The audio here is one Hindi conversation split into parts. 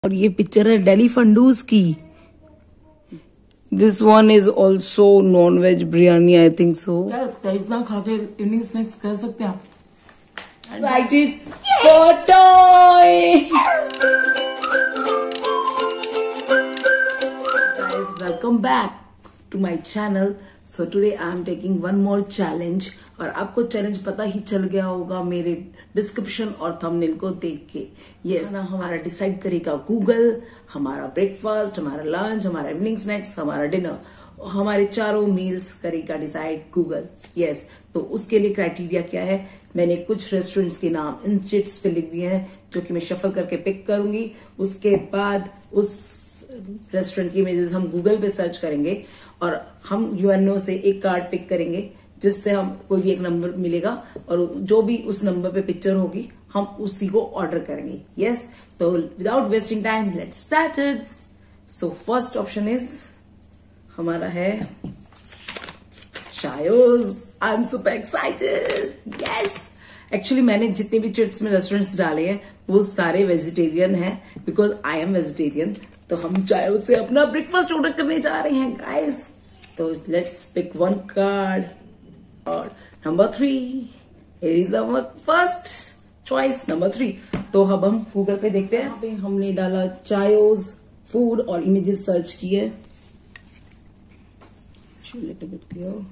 और ये पिक्चर है डेली फंडूज की। This one is also non veg biryani, I think so. इतना खाते इवनिंग स्नैक्स कर सकते हैं आप। Excited for toy. Guys, welcome back to my channel. So today I am taking one more challenge. और आपको चैलेंज पता ही चल गया होगा मेरे डिस्क्रिप्शन और थंबनेल को देख के। यस ना, हमारा डिसाइड करेगा गूगल, हमारा ब्रेकफास्ट, हमारा लंच, हमारा इवनिंग स्नैक्स, हमारा डिनर, हमारे चारों मील्स करेगा डिसाइड गूगल। यस, तो उसके लिए क्राइटेरिया क्या है, मैंने कुछ रेस्टोरेंट्स के नाम इन शीट्स पे लिख दिए हैं जो कि मैं शफल करके पिक करूंगी। उसके बाद उस रेस्टोरेंट की इमेजेस हम गूगल पे सर्च करेंगे और हम यूएनओ से एक कार्ड पिक करेंगे जिससे हम कोई भी एक नंबर मिलेगा और जो भी उस नंबर पे पिक्चर होगी हम उसी को ऑर्डर करेंगे। यस, तो without wasting time let's start it. So first option is हमारा है Chaayos. I am super excited. Yes, actually मैंने जितने भी चिट्स में रेस्टोरेंट्स डाले हैं वो सारे वेजिटेरियन हैं बिकॉज आई एम वेजिटेरियन। तो हम चायोस से अपना ब्रेकफास्ट ऑर्डर करने जा रहे हैं गाइस। तो लेट्स पिक वन कार्ड और number 3 is our first choice, number 3। तो अब हम गूगल पे देखते हैं। यहाँ पे हमने डाला चायोस फूड और इमेजेस सर्च किए। Little bit clear,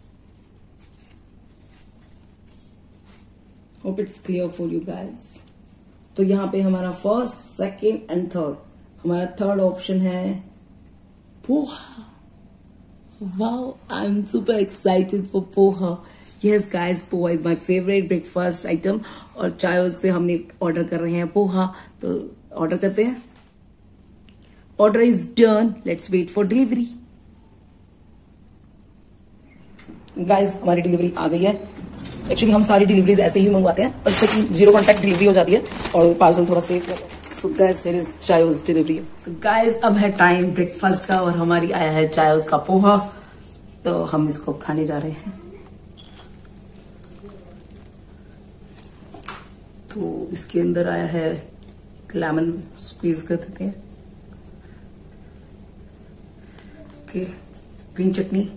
hope it's clear for you guys. तो यहाँ पे हमारा फर्स्ट, सेकेंड एंड थर्ड, हमारा थर्ड ऑप्शन है poha. Wow, I'm super excited for poha. Yes guys, poha is my favorite breakfast item और चायोस से हमने ऑर्डर कर रहे हैं पोहा। तो ऑर्डर करते हैं। Order is done, let's wait for delivery. Guys, हमारी डिलीवरी आ गई है। एक्चुअली हम सारी डिलीवरीज ऐसे ही मंगवाते हैं और इससे कि 0 कॉन्टैक्ट डिलीवरी हो जाती है और पार्सल थोड़ा सेफ रहता है। So guys, here is Chaayos delivery. तो गाइस, अब है टाइम ब्रेकफास्ट का और हमारी आया है चायोस का पोहा। तो हम इसको खाने जा रहे हैं। तो इसके अंदर आया है लेमन, स्क्वीज कर देते हैं। Okay, green chutney.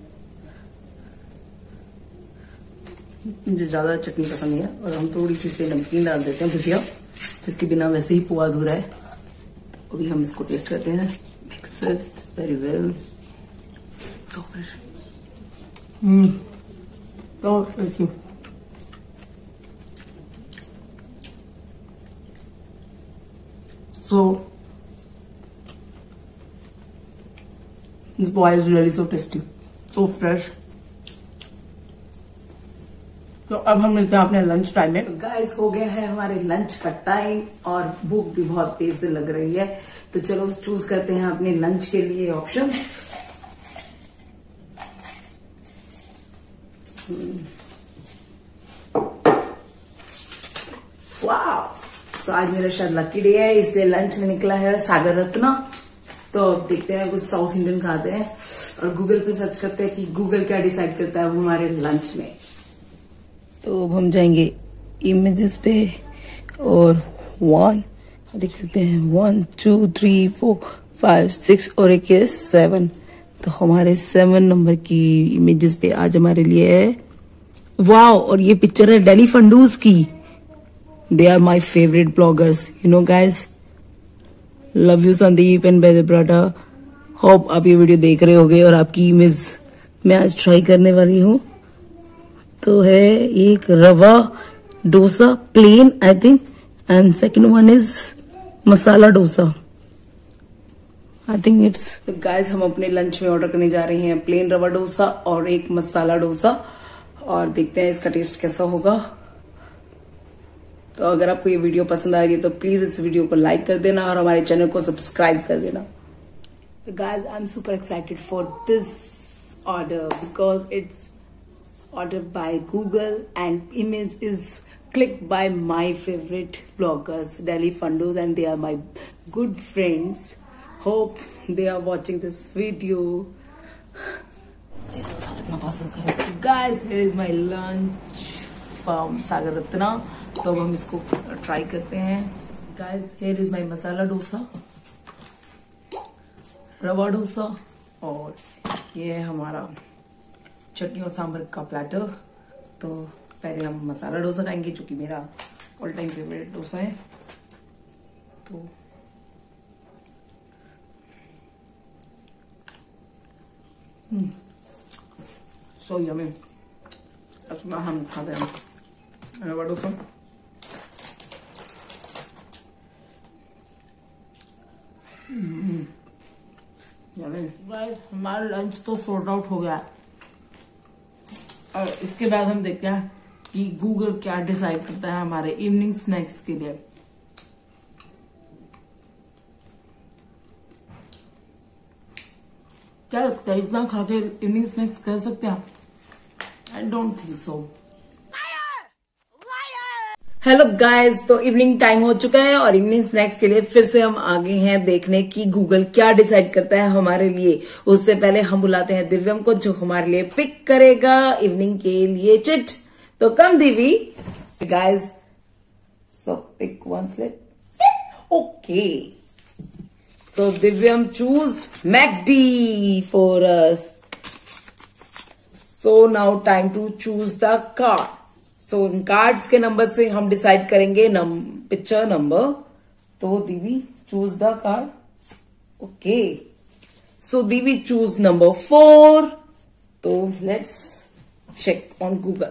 मुझे ज्यादा चटनी पसंद नहीं है और हम थोड़ी सी इसमें नमकीन डाल देते हैं, भुजिया, जिसके बिना वैसे ही पोहा अधूरा है। तो अभी हम इसको टेस्ट करते हैं। Mix it very well. तो फिर so this poha is really so tasty, so fresh। तो अब हम मिलते हैं अपने लंच टाइम में। तो गाइस, हो गया है हमारे लंच का टाइम और भूख भी बहुत तेज से लग रही है। तो चलो चूज करते हैं अपने लंच के लिए ऑप्शन। वाह, तो आज मेरा शायद लकी डे है, इसलिए लंच में निकला है सागर रत्ना। तो अब देखते हैं, कुछ साउथ इंडियन खाते हैं और गूगल पे सर्च करते हैं कि गूगल क्या डिसाइड करता है हमारे लंच में। तो अब हम जाएंगे इमेजेस पे और देख सकते हैं 1 2 3 4 5 6 और एक है 7। तो हमारे 7 नंबर की इमेजेस पे आज हमारे लिए है वाओ। और ये पिक्चर है डेली फंडूज की। They are my favourite bloggers, you know guys. Love you Sandeep and बेदे ब्राडा। होप आप ये वीडियो देख रहे होगे और आपकी इमेज मैं आज ट्राई करने वाली हूँ। तो है एक rava dosa plain I think and second one is masala dosa, I think it's. तो गाइस, हम अपने लंच में ऑर्डर करने जा रहे हैं प्लेन रवा डोसा और एक मसाला डोसा और देखते हैं इसका टेस्ट कैसा होगा। तो अगर आपको ये वीडियो पसंद आ रही है तो प्लीज इस वीडियो को लाइक कर देना और हमारे चैनल को सब्सक्राइब कर देना। तो guys, I am super excited for this order because it's ordered by Google and image is clicked by my favorite bloggers Delhi Fundos and they are my good friends. Hope they are watching this video. Guys, here is my lunch from Sagar Ratna. तो अब हम इसको ट्राई करते हैं। Guys, here is my masala dosa, रवा डोसा, और ये है हमारा चटनी और सांभर का प्लेटर। तो पहले हम मसाला डोसा खाएंगे, जो कि मेरा ऑल टाइम फेवरेट डोसा है। तो सो यम्मी। अब हम खाते हैं रवा डोसा। हमारा लंच तो सॉर्ट आउट हो गया है, और इसके बाद हम देखते हैं कि गूगल क्या डिसाइड करता है हमारे इवनिंग स्नैक्स के लिए। क्या लगता है, इतना खा के इवनिंग स्नैक्स कर सकते हैं? I don't think so. Hello guys, तो इवनिंग टाइम हो चुका है और इवनिंग स्नैक्स के लिए फिर से हम आगे हैं देखने की गूगल क्या डिसाइड करता है हमारे लिए। उससे पहले हम बुलाते हैं दिव्यम को, जो हमारे लिए पिक करेगा इवनिंग के लिए चिट। तो come Divi guys, so pick one slip. Okay, so Divyam choose McD for us. So now time to choose the card. So cards के नंबर से हम डिसाइड करेंगे पिक्चर नंबर। तो Divi choose the card. Okay, so Divi choose number 4। तो लेट्स चेक ऑन गूगल।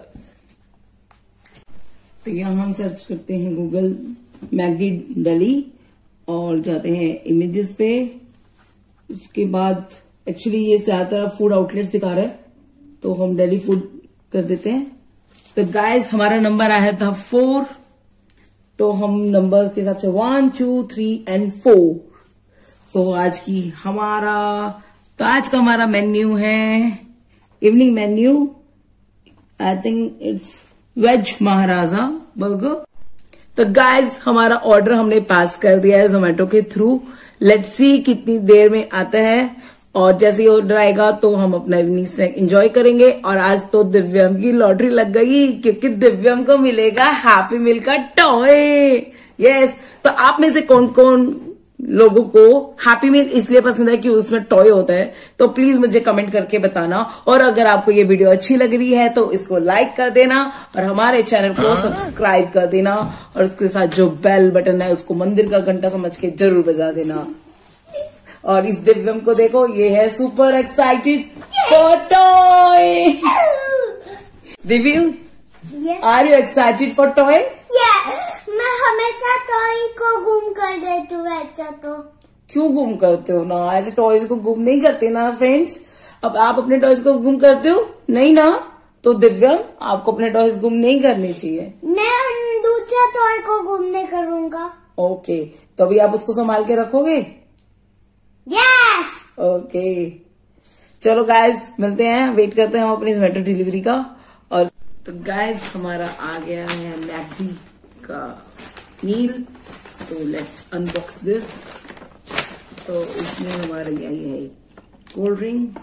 तो यहां हम सर्च करते हैं गूगल मैकडी दिल्ली और जाते हैं इमेजेस पे। उसके बाद एक्चुअली ये ज्यादातर फूड आउटलेट दिखा रहा है, तो हम दिल्ली फूड कर देते हैं। तो गाइस, हमारा नंबर आया था 4, तो हम नंबर के हिसाब से 1, 2, 3 एंड 4। सो आज का हमारा मेन्यू है evening menu. I think it's veg Maharaja burger. तो गाइस, हमारा ऑर्डर हमने पास कर दिया है जोमेटो के थ्रू। लेट्स सी कितनी देर में आता है, और जैसे ही ऑर्डर आएगा तो हम अपना इवनिंग स्नैक एंजॉय करेंगे। और आज तो दिव्यम की लॉटरी लग गई, क्योंकि दिव्यम को मिलेगा हैप्पी मील का टॉय। यस, तो आप में से कौन कौन लोगों को हैप्पी मील इसलिए पसंद है कि उसमें टॉय होता है, तो प्लीज मुझे कमेंट करके बताना। और अगर आपको ये वीडियो अच्छी लग रही है तो इसको लाइक कर देना और हमारे चैनल को सब्सक्राइब कर देना, और उसके साथ जो बेल बटन है उसको मंदिर का घंटा समझ के जरूर बजा देना। और इस दिव्यम को देखो, ये है super excited for toy. Divyu, are you excited for toy? मैं हमेशा टॉय को गुम कर देती हूँ। अच्छा, तो क्यों गुम करते हो ना? ऐसे टॉयज को गुम नहीं करते ना फ्रेंड्स। अब आप अपने टॉयज को गुम करते हो नहीं ना? तो दिव्यम, आपको अपने टॉयज गुम नहीं करने चाहिए। मैं दूसरा टॉय को गुम नहीं करूंगा। ओके, तो अभी आप उसको संभाल के रखोगे? यस। ओके, चलो गाइज मिलते हैं, वेट करते हैं हम अपनी जोमेटो डिलीवरी का। और तो गाइज, हमारा आ गया है मैकडी का मील। तो लेट्स अनबॉक्स दिस। तो इसमें हमारा यही है कोल्ड ड्रिंक,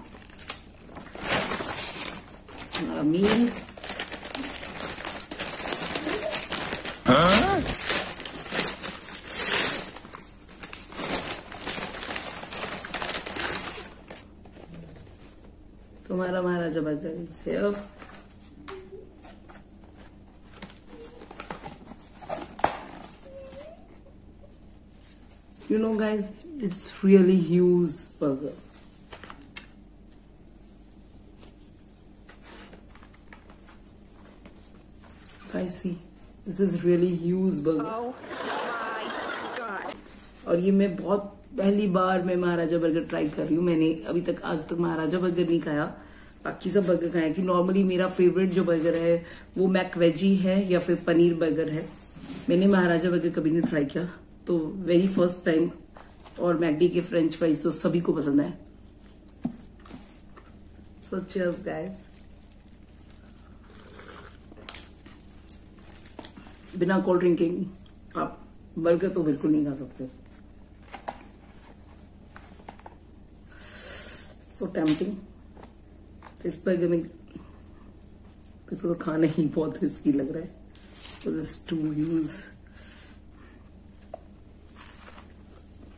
हमारा मील, तुम्हारा Maharaja burger. You know guys, it's really huge burger. Guys see, this is really huge burger. Oh my God. और ये मैं बहुत पहली बार मैं महाराजा बर्गर ट्राई कर रही हूँ। मैंने अभी तक आज तक महाराजा बर्गर नहीं खाया, बाकी सब बर्गर खाया। कि नॉर्मली मेरा फेवरेट जो बर्गर है वो मैक वेजी है या फिर पनीर बर्गर है। मैंने महाराजा बर्गर कभी नहीं ट्राई किया, तो वेरी फर्स्ट टाइम। और मैकडी के फ्रेंच फ्राइज तो सभी को पसंद है। So cheers guys. बिना कोल्ड ड्रिंक के आप बर्गर तो बिल्कुल नहीं खा सकते। So tempting. तो इस बर्गर में किसी को खाना ही बहुत रिस्की लग रहा है। So this is too huge.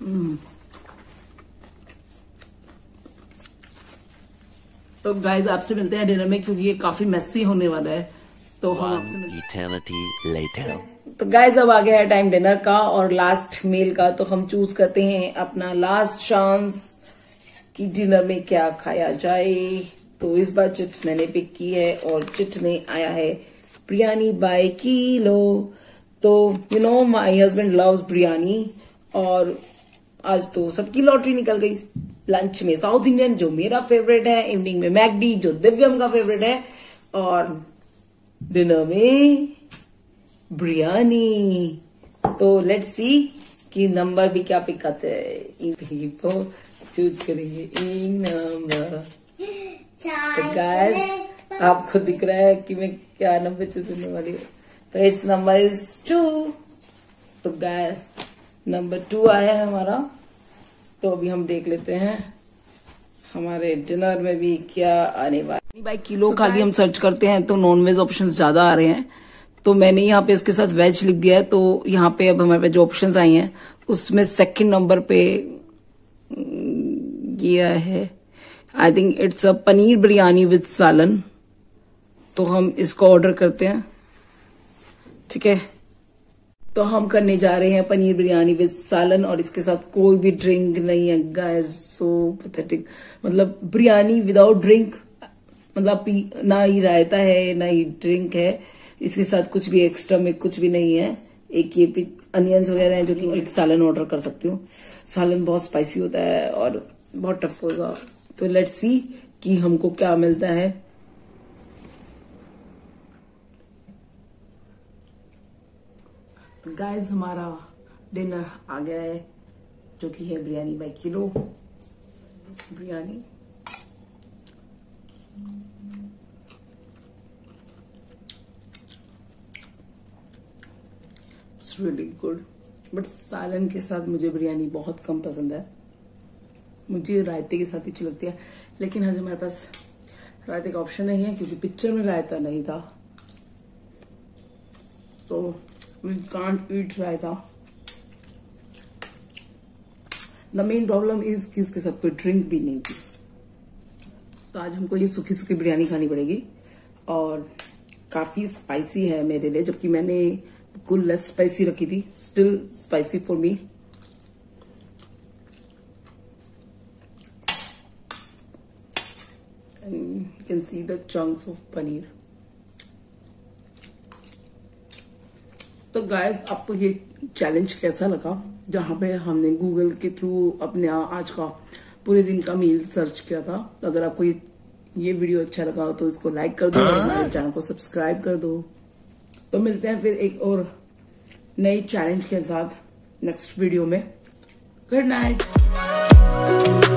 तो गाइज आपसे मिलते हैं डिनर में, क्योंकि ये काफी मेसी होने वाला है। तो हम आपसे मिलते तो गाइज अब आ गया है टाइम डिनर का और लास्ट मील का। तो हम चूज करते हैं अपना लास्ट चांस कि डिनर में क्या खाया जाए। तो इस बार चिट मैंने पिक की है और चिट में आया है बिरयानी बाय किलो। तो you know my husband loves biryani और आज तो सबकी लॉटरी निकल गई। लंच में साउथ इंडियन जो मेरा फेवरेट है, इवनिंग में मैकडी जो दिव्यम का फेवरेट है, और डिनर में बिरयानी। तो लेट्स सी कि नंबर भी क्या पिक करते हैं। चूज करेंगे एक नंबर। तो गाइस आपको दिख रहा है कि मैं क्या नंबर चूज करने वाली हूँ। तो इट्स नंबर इज 2। तो गाइस नंबर 2 आया है हमारा। तो अभी हम देख लेते हैं हमारे डिनर में भी क्या आने वाला। बाय किलो खाली हम सर्च करते हैं तो नॉन वेज ऑप्शन ज्यादा आ रहे हैं। तो मैंने यहाँ पे इसके साथ वेज लिख दिया है। तो यहाँ पे अब हमारे पास जो ऑप्शंस आई हैं उसमें सेकंड नंबर पे ये है, I think it's a paneer biryani with salan. तो हम इसको ऑर्डर करते हैं, ठीक है। तो हम करने जा रहे हैं पनीर बिरयानी विद सालन और इसके साथ कोई भी ड्रिंक नहीं है गाइस। सो पैथेटिक, मतलब बिरयानी विदाउट ड्रिंक, मतलब ना ही रायता है ना ही ड्रिंक है। इसके साथ कुछ भी एक्स्ट्रा में कुछ भी नहीं है। एक ये अनियंस वगैरह है जो कि एक सालन ऑर्डर कर सकती हूँ। सालन बहुत स्पाइसी होता है और बहुत टफ होगा। तो लेट्स सी कि हमको क्या मिलता है। तो गाइस हमारा डिनर आ गया है जो कि है biryani by kilo. Biryani it's really good, but salan के साथ मुझे बिरयानी बहुत कम पसंद है। मुझे रायते के साथ अच्छी लगती है, लेकिन आज हमारे पास रायते का ऑप्शन नहीं है क्योंकि पिक्चर में रायता नहीं था। तो we can't eat raita. The main problem is कि उसके साथ कोई ड्रिंक भी नहीं थी। तो आज हमको ये सूखी सूखी बिरयानी खानी पड़ेगी और काफी स्पाइसी है मेरे लिए, जबकि मैंने बिल्कुल लेस स्पाइसी रखी थी। Still spicy for me. You can see the chunks of paneer. तो गाइस आपको ये चैलेंज कैसा लगा, जहां पे हमने गूगल के थ्रू अपने आज का पूरे दिन का मील सर्च किया था। तो अगर आपको ये वीडियो अच्छा लगा तो इसको लाइक कर दो और हमारे चैनल को सब्सक्राइब कर दो। तो मिलते हैं फिर एक और नई चैलेंज के साथ नेक्स्ट वीडियो में। Good night.